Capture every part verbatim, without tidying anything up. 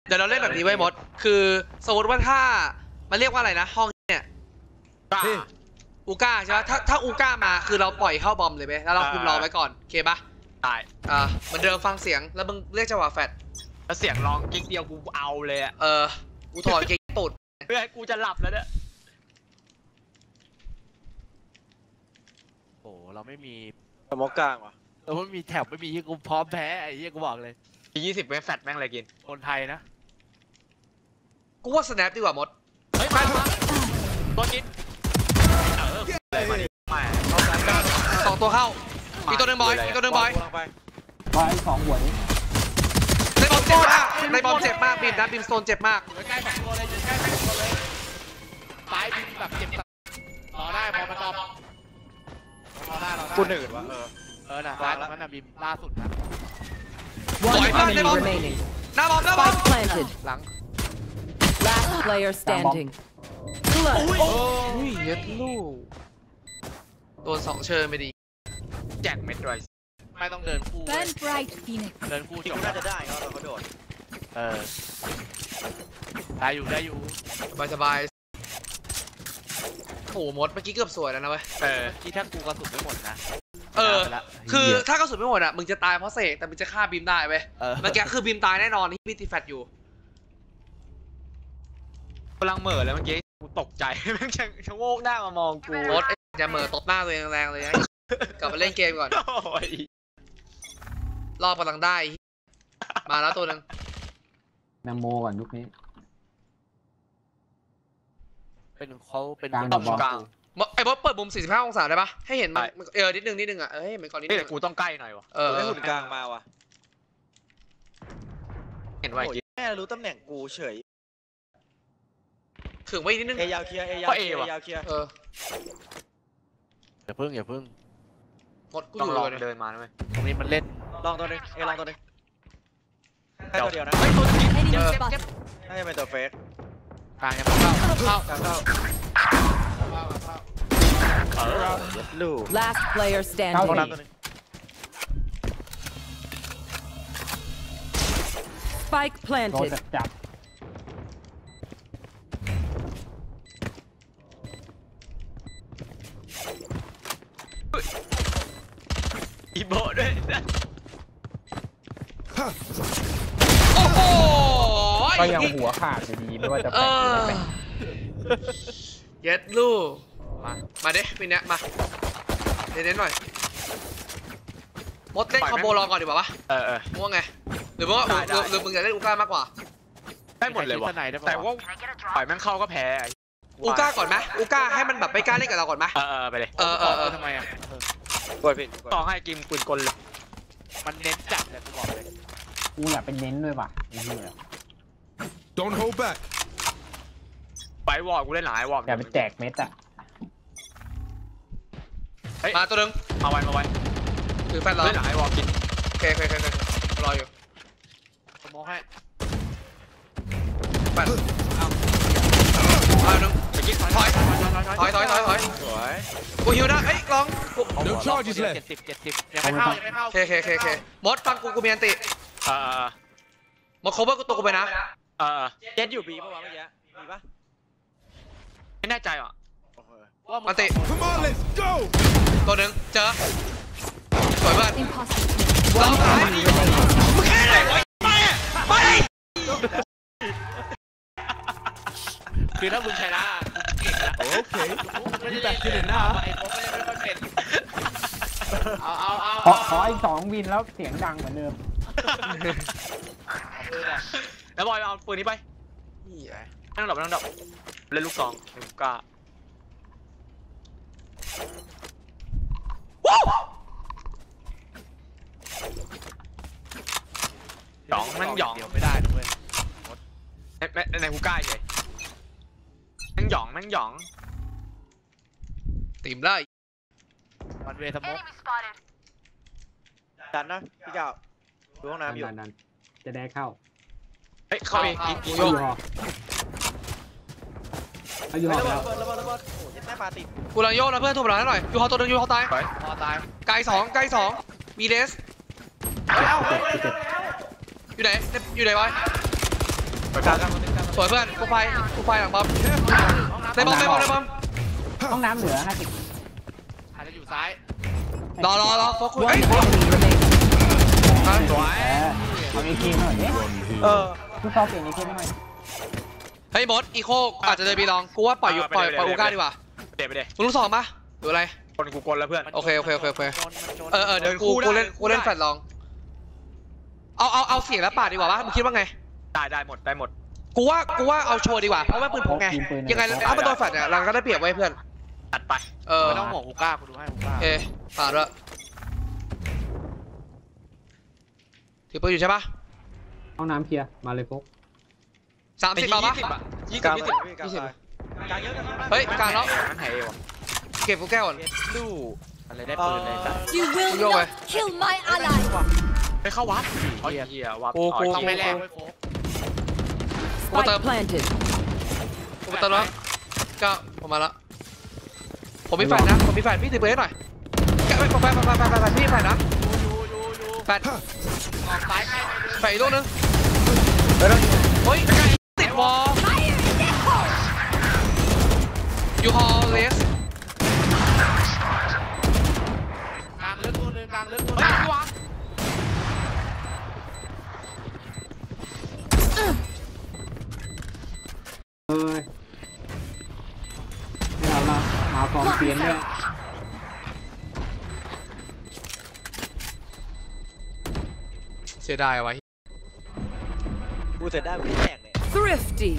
ดี๋ยวเราเล่นแบบนี้ไว้หมดคือสมมติว่าถ้ามันเรียกว่าอะไรนะห้องเนี่ยอูก้าใช่ไหมถ้าถ้าอูก้ามาคือเราปล่อยเข้าบอมเลยไหมแล้วเราคุมรอไว้ก่อนโอเคปะได้อ่าเหมือนเดิมฟังเสียงแล้วมึงเรียกจังหวะแฟดแล้วเสียงร้องกิ๊กเดียวกูเอาเลยอะเออกูถอดเก๊กตูดเพื่อให้กูจะหลับแล้วเนี่ยโอ้เราไม่มีสมองกลางวะเราไม่มีแถบไม่มีที่กูพร้อมแพ้ไอ้ยี่กูบอกเลยยี่สิบเว็บแฟดแม่งอะไรกินคนไทยนะกูว่าสแนปดีกว่ามดเฮ้ยมาตัวกินเออเลยมาดิมาสองตัวเข้าอีกตัวหนึ่งบอยอีกตัวหนึ่งบอยบอยสองหัวนี้ในบอมเจ็บมากในบอมเจ็บมากบิมนะบิมโซนเจ็บมากใกล้สองตัวเลยใกล้สองตัวเลยตายบิมแบบเจ็บรอได้พอมาตอบรอได้รอได้กูหนืดวะเออเออน่ะร้านนั้นน่ะบิมล่าสุดนะสวยมากในบอมหน้าบอมหน้าบอมหลัง Last player standing โอ้ยเย็ดลูกโดนสองเชิญไปดีแจกเม็ดด้วยไม่ต้องเดินคู่เดินคู่ที่น่าจะได้เขาเขาโดดเออได้อยู่ได้อยู่สบายสบายโอ้มดเมื่อกี้เกือบสวยแล้วนะเว้ยเออที่ถ้ากูกระสุนไม่หมดนะเออคือถ้ากระสุนไม่หมดอ่ะมึงจะตายเพราะเสกแต่มึงจะฆ่าบีมได้เว้ยเมื่อกี้คือบีมตายแน่นอนที่พี่ตีแฟตอยู่กำลังเหม่อเลยเมื่อกี้กูตกใจแม่งชะโงกหน้ามามองกูมดจะเหม่อตบหน้าตัวเองแรงเลยนะกลับมาเล่นเกมก่อนรอบกำลังได้มาแล้วตัวนึงนโมก่อนยุคนี้เป็นเขาเป็นกลางกลางไอ้บอสเปิดมุมสี่สิบห้าองศาได้ปะให้เห็นมันเออนิดนึงนิดนึงอ่ะเอ้ยเหมือนก่อนนิดนึงกูต้องใกล้หน่อยวะเออให้หุ่นกลางมาวะเห็นไว้แม่รู้ตำแหน่งกูเฉยถึงไว้นิดนึงเอยาวเคลียร์เอยาวเคลียร์เอยาวเคลียร์เอออย่าพึ่งอย่าพึ่งหมดกูอยู่เลยเดินมาไหมตรงนี้มันเล่นลองตัวนึงเอลองตัวนึงแค่ตัวเดียวนะเฮ้ยตัวนี้เจ็บเจ็บน่าจะเป็นตัวเฟสกลางยังเข้าเข้ากลางเข้าเออลูก Last player standing Spike planted จับอีโบด้วยโอ้โหก็ยังหัวขาดอยู่ดีไม่ว่าจะเป็นเย็ดลูกมามาดิปีนี้มาเน้นๆหน่อยมดเล่นคอมโบรอก่อนดีกว่าปะเออเออม่วงไงหรือว่าหรือมึงอยากเล่นอูก้ามากกว่าได้หมดเลยวะแต่ว่าปล่อยแม่งเข้าก็แพ้อูก้าก่อนไหมอูก้าให้มันแบบไม่กล้าเล่นกับเราก่อนไหมเออเออไปเลยเออเออเออทำไมอ่ะกดผิดต่อให้กิมปืนกลเลยมันเน้นจัดเลยกูบอกเลยกูอยากเป็นเน้นด้วยว่ะไอ้เหี้ย Don't hold back ไปวอร์กูเล่นหลายวอร์อยากเป็นแจกเม็ดอ่ะมาตัวนึงมาไว้มาไว้คือแฟนเราเล่นหลายวอร์กินโอเคโอเคโอเครออยู่สมองให้แฟนเอาเอาหนึ่งถอยถอยถอยถอยถอยถอยสวยกูหิวนะเฮ้ยลอง No charges left เจ็ดสิบเจ็ดสิบยังไม่เข้ายังไม่เข้าเคเคเคเคมดฟังกูกูมีอันติเออมด cover กูตัวกูไปนะเออเจ็ดอยู่บีป่ะวะเมื่อกี้บีป่ะไม่แน่ใจอ่ะอันติ Come on let's go ตัวหนึ่งเจอสวยมากลองไปมึงแค่ไหนวะไปไปคือถ้ามึงชนะเก่งนะโอเคไม่ได้แบบที่เด่นหน้าไอ้โป๊กไม่ค่อยเป็นเอาเอาเอาขอขออีกสองวินแล้วเสียงดังเหมือนเดิมแล้วบอยเอาปืนนี้ไปไม่ต้องดับไม่ต้องดับเล่นลูกซองเล่นลูกกาหยองมันหยองเดี๋ยวไม่ได้ด้วยในในฮูก้าใหญ่แม่งหยองแม่งหยองตีมได้วันเวทมกดันนะพี่เจ้าดูห้องน้ำอยู่ดันจะได้เข้าเฮ้ยเข้าเองกูโยกอายุหอแล้วระเบิดระเบิดโอ้ยแม่ปลาติดกูลังโยกนะเพื่อนถูกหลังให้หน่อยยูฮอตัวนึงยูฮอตายฮอตายไกลสองไกลสองมีเดสอยู่ไหนอยู่ไหนวะกลางกลางคนนึงกลางสวยเพื่อนกูไฟกูไฟหลังบอมในบอมในบอมในบอมห้องน้ำเหลือห้าสิบอาจจะอยู่ซ้ายรอรอรอโฟกัส One เอ้ย enemy remaining. สวยเออเอาอีกทีหน่อยดิ Run here. เออทุกซอเปลี่ยนอีกทีหน่อยเฮ้ยมดอีโคอาจจะเดินบีลองกูว่าปล่อยปล่อยปล่อยอูก้าดีกว่าเดี๋ยวไปเดี๋ยวมึงรู้สองปะหรืออะไรคนกูกลแล้วเพื่อนโอเคโอเคโอเคโอเคโดนมันโดนเออเออเดี๋ยวกูกูเล่นกูเล่นแฟลชลองเอาเอาเอาเสียงแล้วปาดดีกว่าปะมึงคิดว่าไงได้ได้หมดได้หมดกูว่ากูว่าเอาโชว์ดีกว่าเพราะว่าปืนพกไงยังไงถ้ามันโดนแฟลชเนี่ยเราก็ได้เปรียบไว้เพื่อนตัดไปเออไม่ต้องห่วงฮูก้ากูดูให้ฮูก้าเอปาดด้วยถือปืนอยู่ใช่ปะห้องน้ำเคลียร์มาเลยพกสามสิบเอาปะยี่กสิลาบงยี่สิบพี่กลางซ้ายกลางเยอะกันเฮ้ยกลางแล้วนั่นไงเอวะเก็บกูแก้วก่อนดูอะไรได้ปืนเลยจ้ะ You will Yo, not eh. kill my ally. ไปเข้าวัดเฮียเฮียวัดกูกูต้องไม่แรงเว้ยโฟก Spike planted. กูไปเติมแล้วก็ผมมาละผมมีแฟนนะผมมีแฟนพี่ถือปืนให้หน่อยแกะไปแฟนแฟนแฟนแฟนแฟนพี่แฟนนะยูยูยูแฟนออกซ้ายใกล้ไปเลยแฟนอีกลูกนึงเฮ้ยติดวอลยูฮอลเลสกลางเลือกตัวหนึ่งกลางเลือกตัวหนึ่งวางเอ้ยไม่เอาละมาฟอร์มเปลี่ยนด้วยเสียดายไว้กูเสร็จได้กูแตกเนี่ย Thrifty.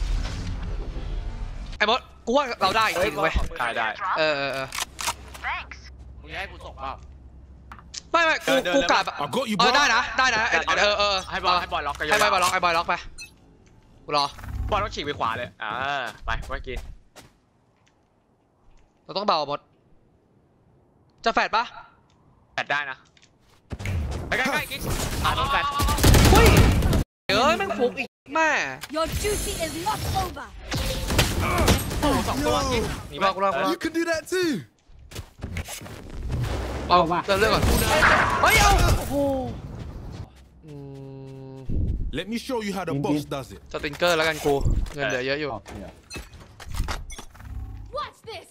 ไอ้บอสกูว่าเราได้จริงเว้ยได้ได้เออเออเออมึงจะให้กูส่งเปล่าไม่ไม่กูกูกลับ I got you, เอ bro. อได้นะได้นะเออเออให้บอลให้บอลล็อกกันให้บอลล็อกไอ้บอลล็อกไปกูรอบอลต้องฉีกไปขวาเลยอ่าไปไว้กินเราต้องเบาบอสจะแฟดปะแปดได้นะไปใกล้ใกล้กิ๊กอ่าโดนแปดเฮ้ยเอ้ยแม่งฟุกอีกแม่ Your duty is not over. โอ้สองตัวกิ๊กกูรอกูรอกูรอ You can do that too. เอาป่ะเริ่มเรื่องก่อนเฮ้ยเอาโอ้โหอืม Let me show you how the Indeed. boss does it. สติงเกอร์แล้วกันกูเงินเหลือเยอะอยู่ออกเดี๋ยว Watch this.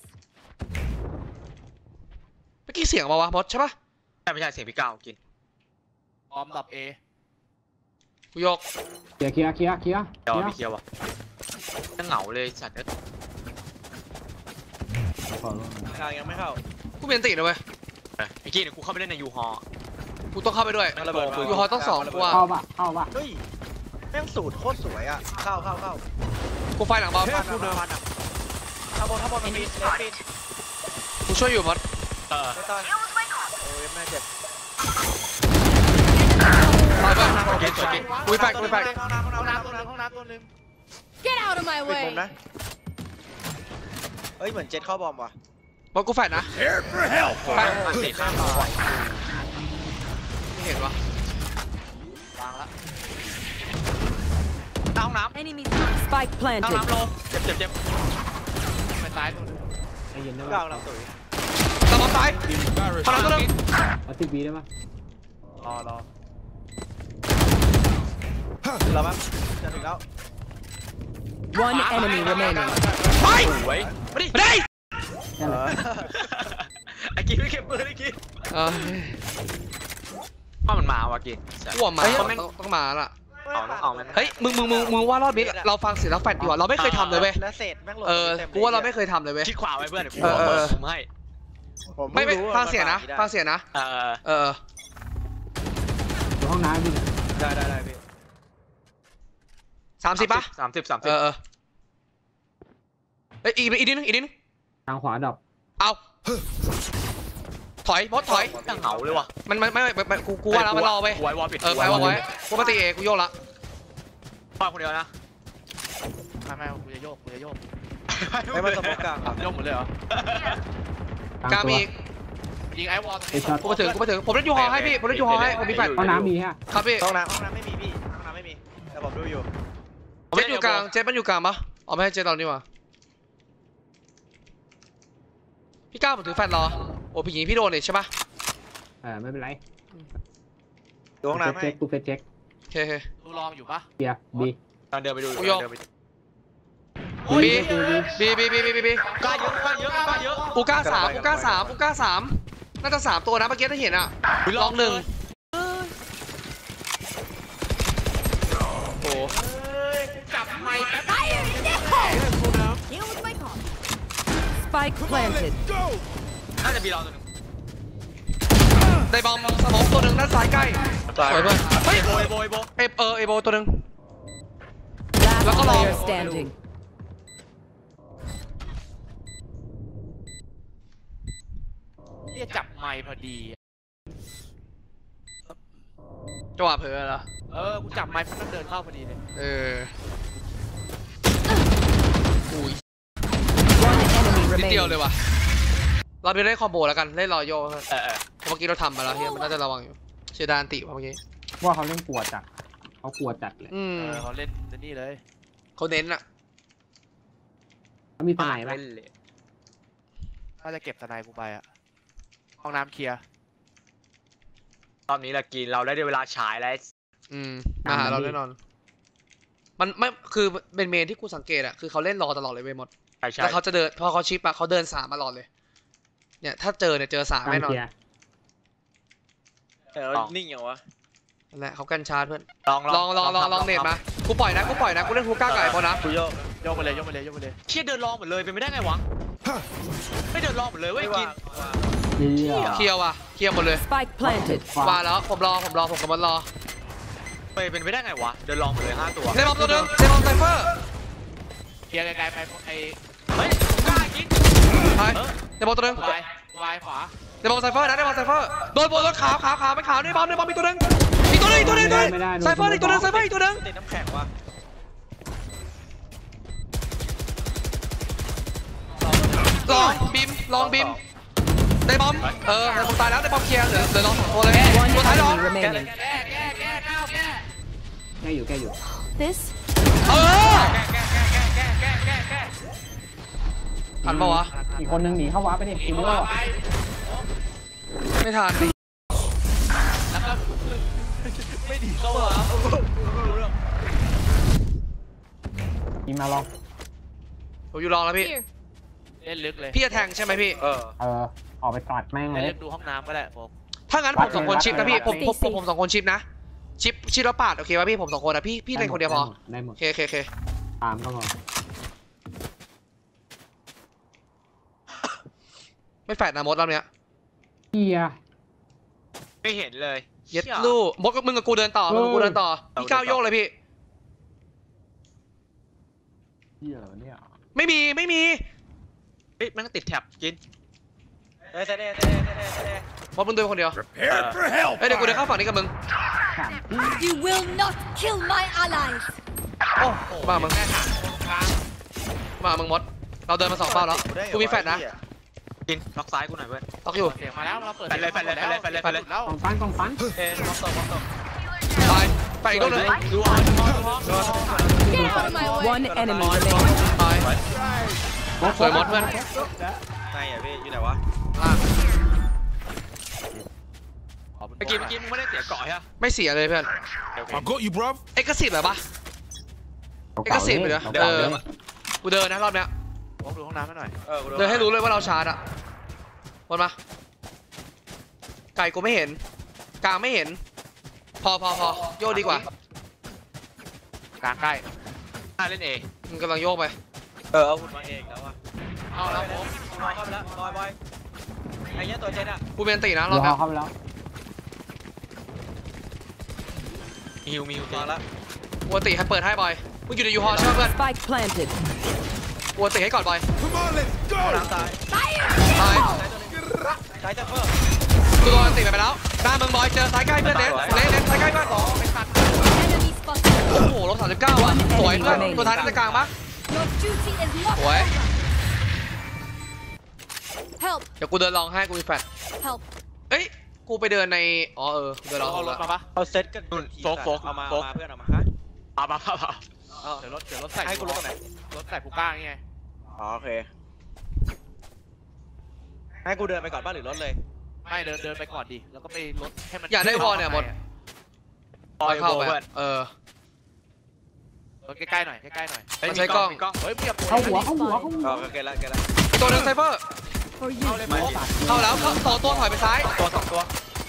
เมื่อกี้เสียงมาวะมดใช่ปะแต่ไม่ใช่เสียงพี่ก้าวกินออมดับเอกูยกเคลียร์เคลียร์เคลียร์เคลียร์เดี๋ยวเคลียพี่เคียวอ่ะจะเหงาเลยสัตว์เอ้ยร์ขอลงกลางยังไม่เข้ากูเปลี่ยนตินะเว้ยพี่กี้เนี่ยกูเข้าไปเล่นในยูฮอกูต้องเข้าไปด้วยระเบิดยูฮอต้องสองกูว่าเข้าป่ะเข้าป่ะเฮ้ยแม่งสูตรโคตรสวยอ่ะเข้าเข้าเข้ากูไฟหลังบอลกูเดินมาข้าบนข้าบนมันมีเลสปิดกูช่วยอยู่มดเออไม่ต้องโอ้ยแม่เจ็บตายปะเกมสวยเกมกูไปแฟดกูไปแฟดห้องน้ำห้องห้องน้ำน้ำห้องน้ำห้องน้ำตัวนึง Get out of my ปิดมุม way. นะเฮ้ยเหมือนเจ็ตเข้าบอมว่ะมดกูแฟดนะ Air for help. แฟดอันติดข้างไม่เห็นวะวางละหน้าห้องน้ำ Enemy. Spike ห้อง planted. น้ำโลเจ็บเจ็บเจ็บไปซ้ายตัวนึงใจเย็นได้กลาป่ะงเราสวยตะบอลซ้าย Embarrassing. พลังตัวนึงเอาสิบวีได้ป่ะรอรอถึงแล้วมั้งจะถึงแล้ว One enemy remaining. ไปสวยมาดิไปได้นั่นแหละไอ้กี้ไม่เก็บปืนไอ้กี้เอออ้าวมันมาว่ะกี้กูว่ามาต้องต้องมาละเอาต้องเอามันเฮ้ยมึงมึงมึงมึงว่ารอบนี้เราฟังเสียงแล้วแฟดดีกว่าเราไม่เคยทำเลยเว้ยและเศษแม่งหล่นเออต็มลยกูว่าเราไม่เคยทำเลยเว้ยคิดขวาไว้เพื่อนเดี๋ยวกูเออเออเปิดมุมให้ผมไม่ไม่รู้ว่าฟังเสียงนะมัฟังเสียงนะเออเอออยู่ห้องน้ำพี่เนี่ยได้ได้ได้พี่สามสิบปะสามสิบสามเอสิบอเออเอ้ยอีกอีกนิดนึงอีกนิดนึงทางขวาดับเอาถอยบอสถอยยังเหงาเลยว่ะมันมันไม่ไม่ไม่กูกูว่าแล้วมันรอไปไว้วอลปิดเออไว้ไว้ไว้กูมาตีเอกูโยกละป้าคนเดียวนะไม่ไม่กูจะโยกกูจะโยกไม่มาสมองกลางครับโยกหมดเลยเหรอกลางกล้าตัวมีอีกยิงไอ้วอลตรงไอนี้ช็อตกูมาถึงกูมาถึงผมเล่นยูฮอให้พี่ผมเล่นยูฮอให้ผมมีแฟนห้องน้ำมีฮะครับพี่ห้องน้ำห้องน้ำไม่มีพี่ห้องน้ำไม่มีแต่ผมดูอยู่ผมเล่นอยู่กลางเจ๊มันอยู่กลางปะเอาไม่ให้เจ๊ตอนนี้มาพี่ก้าวผมถือแฟนรอโอ้พี่หญิงพี่โดนเลยใช่ปะเออไม่เป็นไรดูห้องน้ำให้เช็คกูเฟซเช็คโอเคโอเคดูลองอยู่ปะเคลียร์บีไปตอนเดินไปดูกูยกเดินไปบีบีบีบีบีบีบีกล้าเยอะกล้าเยอะกล้าเยอะอูก้าสามอูก้าสามอูก้าสามน่าจะสามตัวนะเมื่อกี้ถ้าเห็นอ่ะลองหนึ่งโอ้จับไม้แป๊บ Fire in the hole! Deal with my call. Spike planted. Go. น่าจะมีรอตัวนึงได้บอมสมองตัวหนึ่งด้านซ้ายใกล้สวยเพื่อนเฮ้ยโบยโบยโบเอเออเอโบตัวหนึ่ง Last Look along. player standing. ที่จับไม้พอดีจังหวะเผลอเหรอเออกูจับไม้เพราะมันเดินเข้าพอดีเลยเอออุ้ย One enemy นิดเดียว remaining. เลยว่ะเราไปเล่นคอมโบแล้วกันเล่นรอยโยเออเออเมื่อกี้เราทำมาแล้วเฮียมันน่าจะระวังอยู่เชียร์ดานติเมื่อกี้ว่าเขาเล่นกลัวจัดเขากลัวจัดเลยอืมเออเขาเล่นนี่เลยเขาเน้นอะเขามีสไนไหมเล่นเลยถ้าจะเก็บสไนกูไปอะห้องน้ำเคลียร์รอบนี้ละกินเราได้เวลาฉายแล้วอืมมาหาเราแน่นอน มันไม่คือเป็นเมนที่กูสังเกตอะคือเขาเล่นรอตลอดเลยเว้ยหมดใช่ใช่แล้วเขาจะเดินพอเขาชิปอะเขาเดินสามตลอดเลย เนี่ยถ้าเจอเนี่ยเจอสามการแน่นอนเคลียร์แต่เรานิ่งอย่างวะนั่นแหละเขากันชาร์จเพื่อนลองลองลองลองลองเน็ตมากูปล่อยนะกูปล่อยนะกูเล่นฮูก้าไก่บอลนะกูโยกยกไปเลยยกไปเลยยกไปเลยเชี่ยเดินลองหมดเลยเป็นไม่ได้ไงวะไม่เดินลองหมดเลยเว้ยไม่กิว่านเคลียร์เคลียร์ว่ะเคลียร์หมดเลย Spike planted. ว่าแล้วผมรอผมรอผมกำลังรอไปเป็นไม่ได้ไงวะเดินลองหมดเลยห้าตัวในบอมตัวหนึงในบอมไซเฟอร์เคลียร์ไกลๆไปไอ้เฮ้ยกล้ากินไปในบอมตัวหนึงวายวายขวาในบอมไซเฟอร์นะในบอมไซเฟอร์โดนโดนโดนขาวขาวขาวไม่ขาวในบอมในบอมมีตัวหนึงอีกตัวหนึงอีกตัวหนึงด้วยไซเฟอร์อีกตัวหนึงไซเฟอร์อีกตัวหนึงติดน้ำแข็งว่ะลองบิมลองบิมในบอมเออในบอมตายแล้วในบอมเคลียร์เหลือเหลือลองสองตัวเลย One ตัวท้ายลอง enemy remaining. แก้แก้แก้ก้าวแก้แก้อยู่แก้อยู่ This เออแก้แก้แก้แก้แก้แก้แก้ทันปะวะอีกคนนึงหนีเข้าวับไปดิอีอีกโม่ว่าไปไม่ทันดิแล้วก็ไม่ดีเข้าเหรอยิงมาลองผมอยู่รอแล้วพี่ here. เล่นลึกเลยพี่จะแทงใช่ไหมพี่เออเออออกไปตัดแม่งเลเล่นยลึกดูห้องน้ำก็ได้ผมถ้างั้นผมสองคนชิปนะพี่ผมผมวัดเลยผมผมสองคนชิปนะชิปชิปแล้วปาดโอเคป่ะพี่ผมสองคนนะพี่พี่เล่นคนเดียวพอได้หมโอดเคโอเคโอเคตามก็พอไม่แฟดนะมดรอบเนี้ยเคลียร์ไม่เห็นเลยเย็ดลูกมดกับมึงกับกูเดินต่อมึงกับกูเดินต่อพี่ก้าวโยกเลยพี่เคลียร์เหรอเนี่ยไม่มีไม่มีเฮ้ยแม่งติดแท็บกินเฮ้ยเต้เต้เต้เต้เต้เต้มดมึงเดินคนเดียว Prepare for hell. เอ้ยเดี๋ยวกูเดินเข้าฝั่งนี้กับมึงสามที่ You will not kill my allies. โอ้โหมามึงแม่ถามตรงกลางมามึงมดเราเดินมาสองเป้าแล้วกูมีแฟดนะกินล็อกซ้ายกูหน่อยเว้ยล็อกอยู่เสียงมาแล้วเราเปิดไปเลยไปเลยไปเลยไปเลยไปเลยแล้วกองฟันกองฟันเอ้ยมองตกมองตกตายไปอีกตัวหนึงดูห้องดูห้องดูห้องดูห้อง Get out of my way. One enemy remaining. ตายสวยมดเพื่อนไงอ่ะพี่อยู่ไหนวะล่างเมื่อกี้เมื่อกี้มึงไม่ได้เสียเกาะใช่ไหมไม่เสียเลยเพื่อน I got you, bruv. เอ็กซ์สิบเหรอปะ เอกสิทธิ์ไปเลยเออกูเดินนะรอบเนี้ยลองดูห้องน้ำให้หน่อยเออกูเดินให้รู้เลยว่าเราชาร์จอะวนมาไก่กูไม่เห็นกลางไม่เห็น พอพอพอโยกดีกว่ากลางใกล้น่าเล่นเอมึงกำลังโยกไปเออเอาหุ่นมาเองแล้ววะเอาแล้วผมนอนเข้าไปแล้วบอยบอยไอ้เนี้ยตัวเจนอ่ะกูเป็นตีนะรรออบเนี้ยเข้าไปแล้วฮิวมิวนอนละกูตีให้เปิดให้บอยมึงอยู่ในยูฮอใช่ไหมเพื่อน Spike planted. กูตีให้ก่อนบอย Come on, let's น้ำ go. ตาย Fire. ตายใช้จัมเปอร์กูโดนตีไปไปแล้วหน้ามึงบอยเจอซ้ายใกล้เพื่อนเน็ตเน็ตเน็ตซ้ายใกล้เพื่อน Enemy spotted. โอ้โหลบสามสิบเก้าว่ะสวยเพื่อนตัวท้ายน่าจะกลางปะ Your duty is not สวย over. Help. เดี๋ยวกูเดินลองให้กูมีแฟลช Help. เอ้ยกูไปเดินในอ๋อเออกูเดินลองเอารถมาปะเอาเซ็ตกันนู่นโฟกโฟกเอามาโฟเอากมาเพื่อนเอามาฮะเอามาเอามาเอาเดี๋ยวรถเดี๋ยวรถใส่ให้กูรถตรงไหนรถใส่ผูก้าไงอ๋อโอเคให้กูเดินไปก่อนบ้านหรือรถเลยไม่เดินเดินไปก่อนดิแล้วก็ไปรถให้มันอยากได้วอลเนี่ยหมดปล่อยเข้าโบไปเพื่อนเออรใกล้ๆหน่อยใกล้ๆหน่อยมันใช้กล้องเฮ้ยเปียกเข้าหัวเข้าหัวเข้าหัวก็เกินละเกินละตัวหนึงไซเฟอร์ For you. เข้าเลยไหมเข้าแล้วเข้าต่อตัวถอยไปซ้ายตัวสองตัว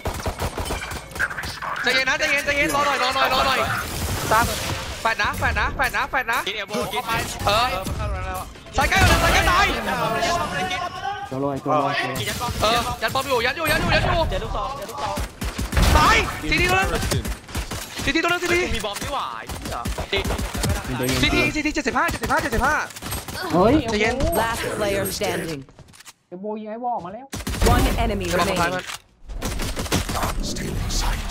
ใจเย็นนะใจเย็นใจเย็นรอหน่อยรอหน่อยรอหน่อยตามแฟดนะแฟดนะแฟดนะแฟดนะกินเอโบกินไปเออเออมันเข้าแล้วสายใกล้ก่อนเลยสายใกล้ตายตัวลอยตัวลอยตัวลอยกินยันกล้องเออยัดบอมอยู่ยัดอยู่ยัดอยู่ยัดอยู่เจอลูกซองเจอลูกซองตายทีทีตัวนึงทีทีตัวนึงทีทีมีบอมนี่หว่าตีทีทีทีทีเจ็ดสิบห้าเจ็ดสิบห้าเจ็ดสิบห้าเฮ้ยใจเย็น Last player standing. เอโบยิงไอ้วอลมาแล้ว One enemy เดี๋ยวบอมสุดท้ายมัน remaining. Still in sight.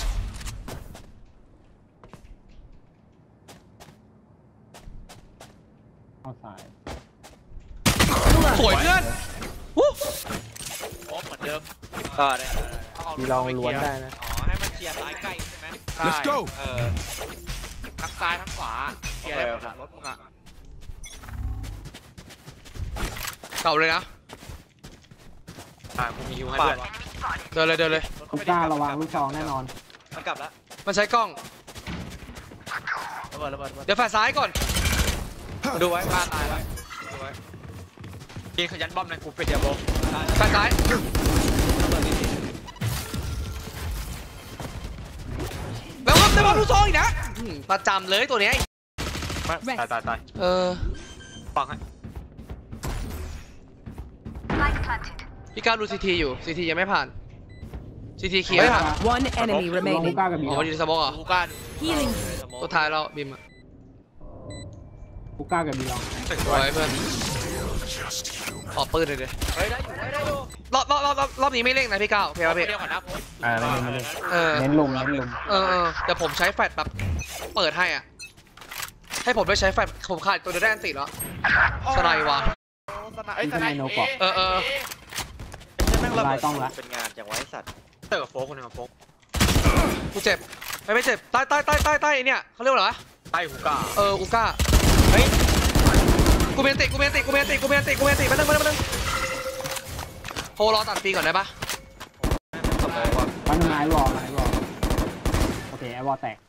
เข้าสายสวยเพื่อนวู้โอ้เหมือนเดิมก็ได้มีลองล้วนได้นะอ๋อให้มันเชียร์ซ้ายใกล้ใช่ไหม Let's go. เออทั้งซ้ายทั้งขวาเกียร์ได้หมดรถมึงอ่ะเก่าเลยนะอ่ากูมีฮิวให้ปาด้วดยเดินเลยเดินเลยลูกกล้าระวังลูกซองแน่นอนมันกลับละมันใช้กล้องระเบิดระเบิดระเบิดเดี๋ยวแฟดซ้ายก่อนดูไว้ฆ่าตายแล้วดูไว้กินขยันบอมในกูเป็นเดียโบแฟดซ้ายแล้วก็ได้บอลลูกซองอีกนะอืมประจำเลยตัวเนี้ยตายตายตายเออฟังให้พี่ก้าวดูซีทีอยู่ซีทียังไม่ผ่านซีทีเคลียร์ผ่าน One enemy ลองลู remaining. กกล้ากับบีอ๋อมาดีสมองเหรอกูกล้า Healing. ตัวท้ายเราบิมอะลูกกล้ากับบีลองสวยเพื่อน Just human. ขอปืนเลยดิเฮ้ยได้อยู่ได้อยู่รอบรอบรอบรอบรอบนี้ไม่เร่งนะพี่ก้าวโอเคป่ะพี่เดียวก่อนนะอ่าไม่ไม่ไม่เออเน้นลุมเน้นลุมเออเออเดี๋ยวผมใช้แฟลชแบบเปิดให้อ่ะให้ผมได้ใช้แฟลชผมขาดตัวเดียวได้อันติแล้วสไนด์ว่ะสนายสนายเออเออแม่งระเบิลายดกล้องละเป็นงานจากไว้สัตว์เตอร์กับโฟกคนหนึ่งกับโฟกกูเจ็บไม่ไม่เจ็บใต้ใต้ใต้ใต้ใต้ไอ้เนี่ยเขาเรียกว่าอะไรวะใต้หูกาเอออูก้าเฮ้ยกูเมนติกูเมนติกูเมนติกูเมนติกูเมนติมาหนึ่งมาหนึ่งมาหนึ่งโฮรอตัดปีก่อนได้ปะทำไมวะปั้นไม้วอลไม้วอลโอเคไอ้วอลแตก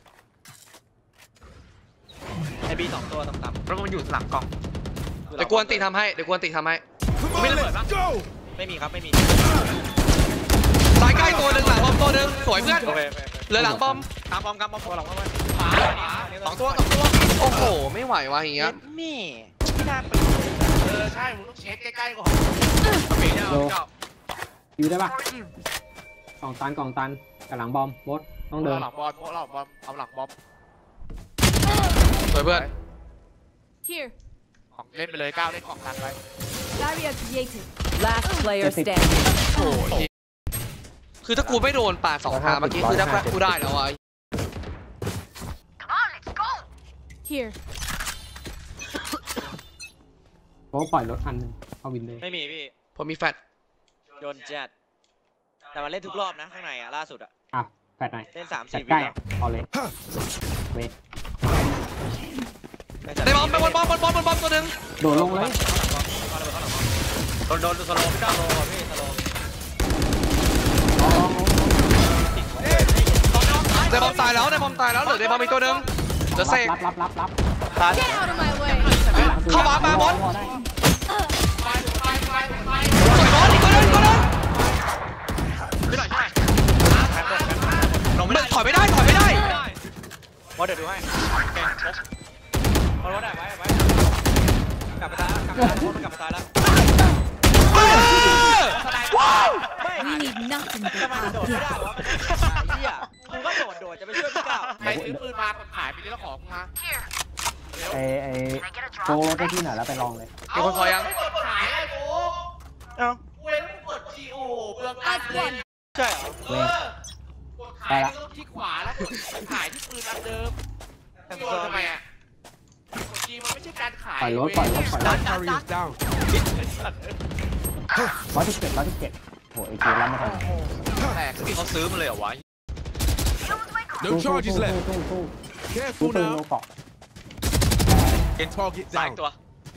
ไอบีสองตัวต่ำแล้วมันอยู่หลังกล่องๆเดี๋ยวกวนติทำให้เดี๋ยวกวนติทำให้ Come on, let's go. ไม่มีครับไม่มีสายใกล้ตัวหนึ่งหลังบอมตัวหนึ่งสวยเพื่อนโอเคเหลือหลังบอมกำบอมกำบอมตัวหลังบอมขวาสองตัวสองตัวโอ้โหไม่ไหวว่ะอย่างเงี้ยแม่ไม่น่าเปิดเออใช่มึงต้องเช็คใกล้ๆก่อนเปลี่ยนเอาเจ้าอยู่ได้ปะกล่องตันกล่องตันกับหลังบอมบดต้องเดินหลังบอลหลังบอลเอาหลังบอลสวยเพื่อน Here. ของเล่นไปเลยก้าวเล่นของทันไป Barrier created. Last player standing. โอ้ยคือถ้ากูไม่โดนป่าสองทางเมื่อกี้คือถ้ากูได้แล้วอ่ะ Here. โอ้ปล่อยรถคันหนึงเข้าวินเลยไม่มีพี่ผมมีแฟลชโดนแจดแต่มันเล่นทุกรอบนะข้างในอ่ะล่าสุดอ่ะอ่ะแฟดหน่อยเล่นสามจัดสี่ใกวิล้แล้วพอเลยเวทในบอมไปบอลบอลบอลบอลบอลบอลตัวหนึ่งโดดลงเลยโดนโดนสโลว์พี่ก้าวโลว์พี่สโลว์ในบอมตายแล้วในบอมตายแล้วเหลือในบอมอีกตัวหนึ่งเหลือเซกรับรับรับรับทัน Get out of my way. เข้ามามาบอลได้สวยบอลอีกตัวหนึ่งอีกตัวหนึ่งไม่หน่อยใช่ไหมลงไม่มันได้ถอยไม่ได้ถอยไม่ได้ว่าเดี๋ยวดูให้เอารถได้ไว้ไว้กลับไปตายกลับไปตายกลับไปตายแล้วเออว้าวไม่ We need nothing ทำไม but มันโดด our ไม่ได้ gifts. วะมันเหี้ยกูก็โดดโดดจะไปช่วยพี่ก้าวใครซื้อปืนมาขายไปแล้วของมาไอ้ไอ้โฟรถได้ที่ไหนแล้วไปลองเลยมีคนขอยังไม่กดขายไอ้โฟเอ้าเว้นกดจีโอเบื้องอัน Last เลย one. ใช่เหรอเออกดขายที่ขวาแล้วกดขายที่ปืนอันเดิมโดนทำไมอ่ะกดจีมันไม่ใช่การขายปล่อยรถปล่อยรถปล่อยรถ Carriers down. ร้อยสิบเจ็ดร้อยสิบเจ็ดโหไอ้เกมรับมาทันแตกที่เขาซื้อมาเลยเหรอวะ No charges left. ตู้ตู้ตู้ Careful ปืนโล now. เกาะ Target สาย down. ตัว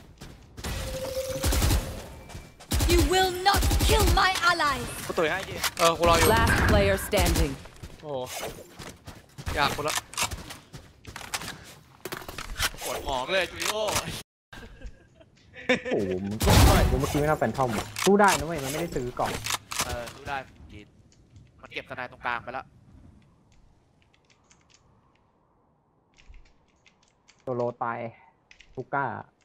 You will not kill my allies. กูตุ๋ยให้จีเออกูรออยู่ Last player standing. โอ้อยากกูละกดพอมองเลยจูริโอโอ้โหมันก็กูเมื่อกี้ไม่น่าแฟนทอมอ่ะสู้ได้นะเว้ยมันไม่ได้ซื้อกล่องเออรู้ได้กินมันเก็บทนายตรงกลางไปแล้วโซโลตายทุก้าร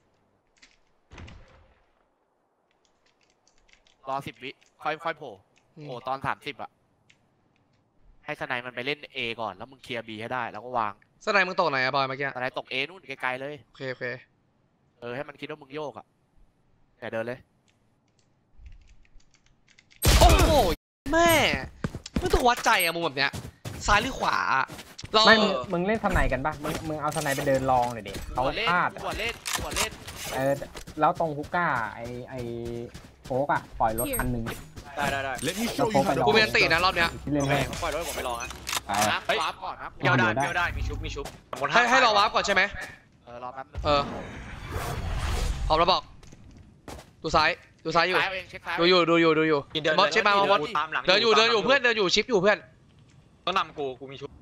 อสิบวิค่อยค่อยโผล่โอ้ตอนสามสิบอะให้ทนายมันไปเล่น A ก่อนแล้วมึงเคลียร์ B ให้ได้แล้วก็วางสไนมึงตกไหนอะบอยเมื่อกี้ทนายตก A นู่นไกลๆเลยโอเคโอเคเออให้มันคิดว่ามึงโยกอะแต่เดินเลยโอ้โหแม่ไม่ต้องวัดใจอะมุมแบบเนี้ยซ้ายหรือขวาเราไม่มึงมึงเล่นทนายกันป่ะมึงมึงเอาทนายไปเดินลองหน่อยดิเขาหัวเล่นพลาดหัวเล่นหัวเล่นเออแล้วตรงฮุก้าไอไอโฟกอะปล่อยรถคันหนึ่งได้ได้ได้ Let me show you how to กูมีอันตีนะรอบเนี้ยที่เล่นโอเคแม่งผมปล่อยรถผมไปลองนะไปนะวาร์ปก่อนนะเกี่ยวได้เกี่ยวได้มีชุบมีชุบให้ให้เราวาร์ปก่อนใช่ไหมเออรอแป๊บนึงเออพร้อมแล้วบอกดูซ้ายดูซ้ายอยู่ซ้ายเองเช็คซ้ายดูอยู่ดูอยู่ดูอยู่กินเดินมดเช็คมามดตามหลังเดินอยู่เดินอยู่เพื่อนเดินอยู่ชิปอยู่เพื่อนต้องนำกูกูมีชุบ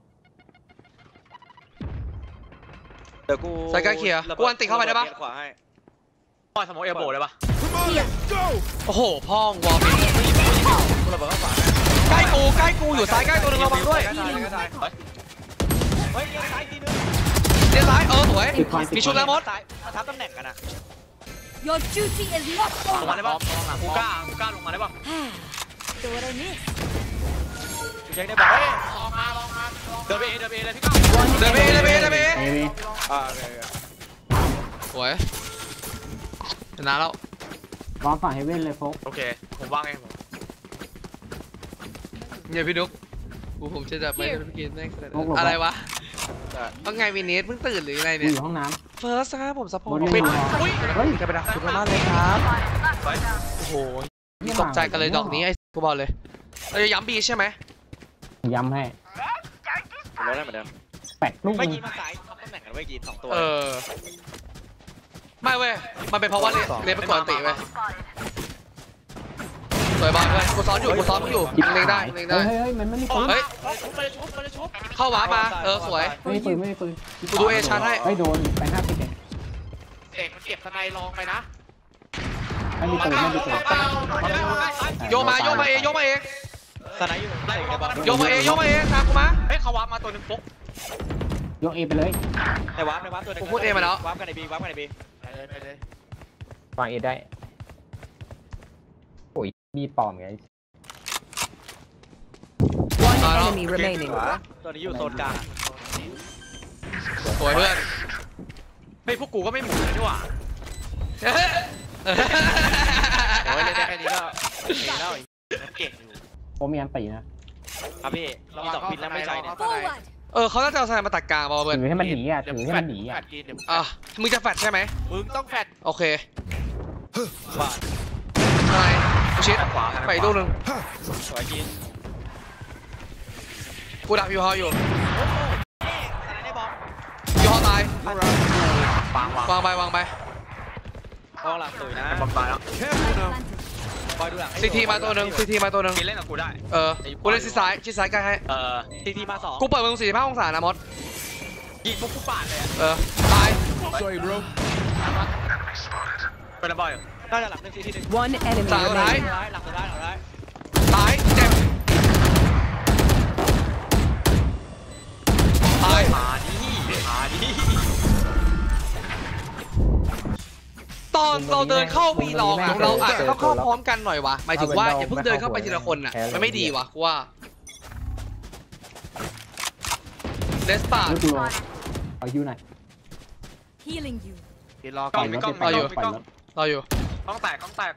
เดี๋ยวกูสายการเคลียร์กูอันติเข้าไปได้ปะขวาให้ปล่อยสมองเอลโบได้ปะ Come on, let's go. โอ้โหพ่องวอลเป็นกูระเบิดเข้าขวาใกล้กูใกล้กูอยู่ซ้ายใกล้ตัวนึงระวังด้วยเฮ้ยเลี้ยงซ้ายทีนึงเลี้ยวซ้ายเออสวยมีชุดแล้วมดซ้ายมาทับตำแหน่งกันอะ Your duty is not ลงมา over. ได้ปะกูกล้ากูกล้าลงมาได้ปะ So what I miss? กูเช็คได้ปะเฮ้ยลองมาลองมาลองมาเดินไปเอเดินไปเอเลยพี่ก้าวเดินไปเอเดินไปเอเดินไปเอเอวีอ่าโอเคสวยชนะแล้ววางฝั่งเฮเว่นเลยโฟกโอเคผมวางเองผมเนี่ยพี่ดุ๊กกูผมจะแบบไปกินแม่งอะไรวะว่าไงวินิสเพิ่งตื่นหรืออะไรกูเนี่ยอยู่ห้องน้เฟิร์สครับผมซัพพอร์บนตเล่เป็นนอุ้ยำเฮ้ยจะไปดักสุดมากเลยครับโอ้โหตกใจกันเลยดอกนี้ไอ้กูบอกเลยเราจะย้ำบีใช่ไหมย้ำให้ผมรถได้เหมือนเดิมแปดลูกไม่นึงกินมาซ้ายทับตำแหน่งกันไว้กินสองตัวเออไม่เว้ยมันเป็นเพราะว่าเรียนไปก่อนตีเว้ยสวยบอลเว้ยกูซ้อนอยู่กูซ้อนมึงอยู่เล็งได้เล็งได้เฮ้ยเฮ้ยมันไม่มีปืนเฮ้ยเฮ้ยชุบไปเลยชุบไปเลยชุบเข้าวาร์ปมาเออสวยไม่มีปืนไม่มีปืนกูดูเอชาร์จให้เฮ้ยโดนไปห้าสิบเองเอกมันเก็บทนายลองไปนะไม่มีปืนไม่มีปืนโยกมาโยกมาเอโยกมาเอสไนด์อยู่ไล่บอลโยกมาเอโยกมาเอตามกูมาเฮ้ยเขาวาร์ปมาตัวหนึ่งปุ๊กยกเอไปเลยในวาร์ปในวาร์ปตัวหนึ่งกูพูดเอมาแล้ววาร์ปกันในบีวาร์ปกันในบีไปเลยไปเลยฟังเอได้โอ้ยมีปลอมไง One enemy remaining. ตัวนี้อยู่โซนกลางสวยเพื่อนเฮ้ยพวกกูก็ไม่หมุนเลยนี่หว่าโอ้ยเล่นได้แค่นี้ก็เก่งแล้วเก่งอยู่ผมมีอันตีนะครับพี่มีสองพินแล้วไม่ใจเนี่ย Forward. เออเขาน่าจะเอาสไนมาตัดกลางบอลเพื่อนถือให้มันหนีอ่ะถือให้มันหนีแฟอ่ะดกินเดี๋ยวอ่ะมึงจะแฟดใช่ไหมมึงต้องแฟดโอเคบาดทนายกูชิดขวาไปอีกลูกหนึ่งสวยกินกูดักยูฮออยู่สไนด์ได้บอลยูฮอตายวางวางวางไปวางไปบอลหลังสวยนะบอลตายแล้ว Careful now. บอลดูหลังซีทีมาตัวหนึ่งซีทีมาตัวหนึ่งกินเล่นกับกูได้เออกูเล่นชิดซ้ายชิดซ้ายใกล้ให้เออซีทีมาสองกูเปิดมึงสี่สิบห้าองศานะมดยิงปุ๊บกูปาดเลยเออตาย Sorry, bro. เป็นบอลน่าจะหลังหนึ่งซีทีหนึ่ง One enemy สามสุดท้าย remaining. หลังสุดท้ายหลังสุดท้ายตายเจ็บตายมาดิมาดิตอนเราเดินเข้าปีลองอะเราอาจจะต้องเข้าพร้อมกันหน่อยวะหมายถึงว่าอย่าเพิ่งเดินเข้าไปทีละคนอ่ะมันไม่ดีวะกูว่าเดสปาลูกกูรอเอายูหน่อย Healing you. กินรอปก่ล่ออน ยรถกล้องปล่อยรถไม่ปล่อยกล้องรถรออยู่ต้องแตกต้องแตก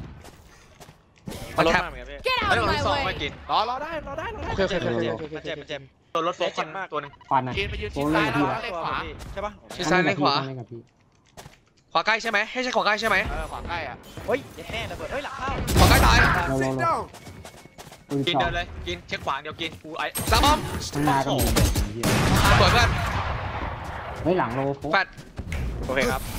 มันแท็บ Get เฮ้ย out of เราสอง my ไม่ way. กินรอรอได้รอได้รอได้โอเคโอเคโอเคโอเคโอเคมันเจ็บมันเจ็บตัวรถโฟกัสมากตัวนึงควันนะกินไปยืนโอ้ชิดเล่ซ้าน ยกับรพี่ออะเล่นขวาใช่ปะชิดซ้ายเล่นขวาเล่นกับพี่ขวาใกล้ใช่ไหมให้ใช่ขวาใกล้ใช่ไหมเออขวาใกล้อ่ะเฮ้ยแน่ระเบิดเฮ้ยหลังเข้าขวาใกล้ตายเราเรา Sit เรา down. ปืนกินสอเดิงนเลยกินเช็คขวาเดี๋ยวกินกูไอ้สามบอมข้างหน้าก็มีเหี้ยสวยเพื่อนเฮ้ยหลังโลโฟแปดโอเคครับ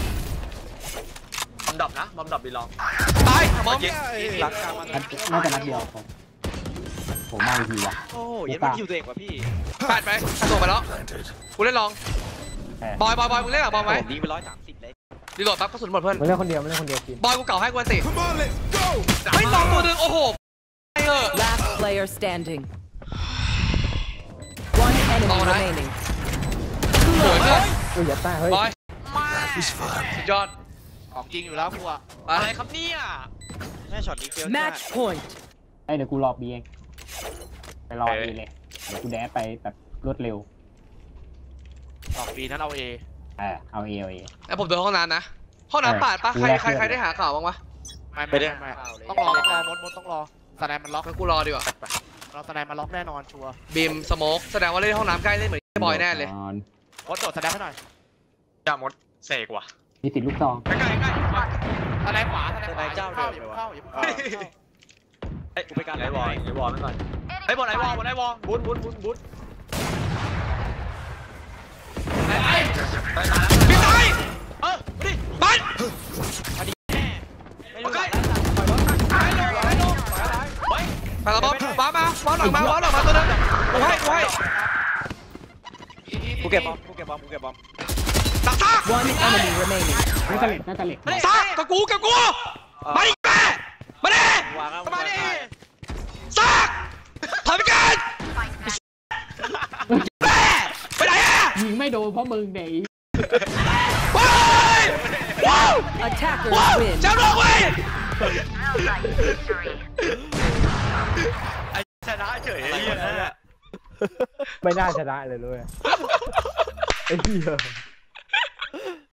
บอมดับนะบอมดับบีลองตายบอมกินหลังกลางมันนัดน่าจะนัดเดียวผมผมมาอีกทีว่ะโอ้ยยังไม่คิวตัวเองว่ะพี่แปดไปส่งไปแล้ว Planted. กูเล่นลองเออบอยบอยบอยมึงเล่นหรอบอลไหมผมยิงไปร้อยสามสิบเลยรีโหลดปั๊บกระสุนหมดเพื่อนมึงเล่นคนเดียวมึงเล่นคนเดียวทีมบอยกูเก่าให้กวนสิ Come on, let's go. ไม่ลองตัวหนึ่งโอ้โหไอ้เออ Last player standing. One enemy All right. remaining. สวยเพื่อนอุ้ยอย่าต้าเฮ้ยบอยสุดยอดของจริงอยู่แล้วกูอะไปอะไรครับเนี่ยแม่ช็อตนี้เฟี้ยว Match point. ไอ้เดี๋ยวกูรอบีเองไปรอบีเลยเดี๋ยวกูแดดไปแบบรวดเร็วสองปีนั้นเอาเอเออเอาเอเอาเอแล้วผมเดินห้องน้ำนะห้องน้ำปาดปะใครใครใครได้หาข่าวบ้างวะไม่ไม่ไม่ไม่ต้องรอต้องรอมดมดต้องรอสแนมมันล็อกงั้นกูรอดีกว่าเราสแนมมันล็อกแน่นอนชัวร์บีมสโมกแสดงว่าเล่นห้องน้ำใกล้เล่นเหมือนไอ้บอยแน่เลยนอนมดโดดสแนมให้หน่อยจ่ามดเสกว่ะมีติดลูกซองใกล้ใกล้ใกล้สแนมขวาสแนมขวาอย่าเข้าอย่าเข้าอย่าเข้าเอ้ยกูไปกันไหนวอลไหนวอลไม่ก่อนไอ้บอลไหนวอลบอลไหนวอลบุญบุญบุญบุญไอ้ไอ้บีมตายเออดิบันไม่รู้โอเคไม่รู้ไปแล้วบอมว้ามาว้าหลังมาว้าหลังมาตัวนึงกูให้กูให้กูเก็บบอมกูเก็บบอมกูเก็บบอมตักซาก One enemy remaining. น่าจะเหล็กน่าจะเหล็กซากกับกูกับกูมาดิแม่มาดิวางแล้วมาดิซากถอยไปกันแม่ไปไหนอ่ะยิงไม่โดนเพราะมึงเด็กว้ายว้าว Attackers ว้าว win. เจ้าดอกเว้ยไอ้ชนะเฉยอะไรไอ้วะเนี่ยไม่น่าชนะเลยเลยไอ้เหี้ย